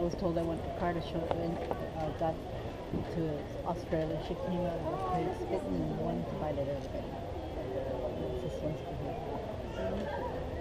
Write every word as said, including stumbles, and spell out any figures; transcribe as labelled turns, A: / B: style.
A: was told I went to Carter show and uh, got to Australia. She came out of the place spitting and wanting to bite at everybody. It's this one's good.